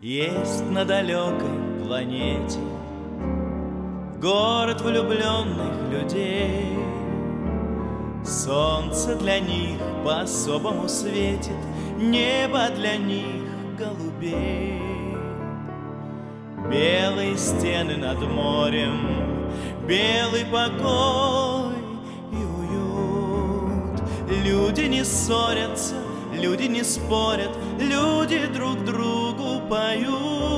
Есть на далекой планете город влюбленных людей. Солнце для них по-особому светит, небо для них голубей. Белые стены над морем, белый покой и уют. Люди не ссорятся, люди не спорят, люди друг другу поют.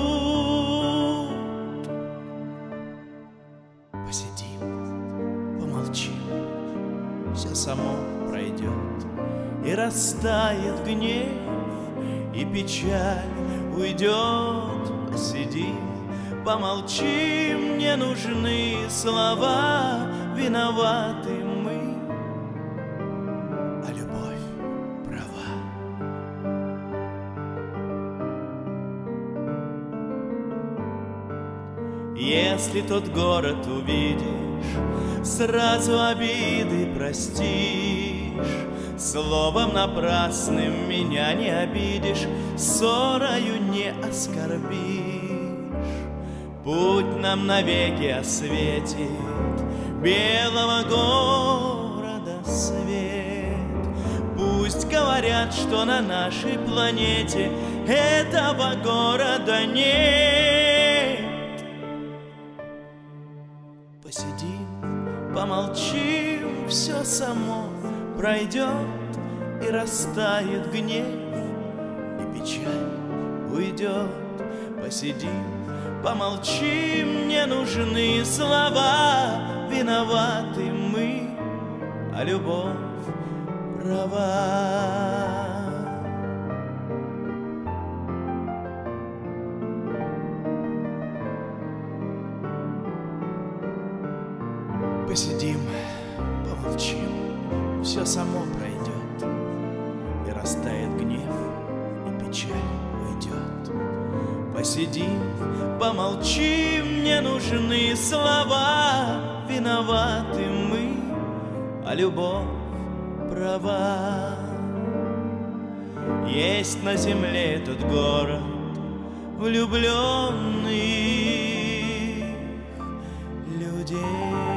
Посидим, помолчим, все само пройдет, и растает гнев, и печаль уйдет. Посидим, помолчим, не нужны слова, виноваты мы, а любовь права. Если тот город увидишь, сразу обиды простишь, словом напрасным меня не обидишь, ссорою не оскорбишь. Путь нам навеки осветит белого города свет. Пусть говорят, что на нашей планете этого города нет. Посидим, помолчим, все само пройдет, и растает гнев, и печаль уйдет. Посидим, помолчим, не нужны слова, виноваты мы, а любовь права. Посидим, помолчим, все само пройдет, и растает гнев, и печаль уйдет. Посидим, помолчим, не нужны слова, виноваты мы, а любовь права. Есть на земле тот город влюбленных людей.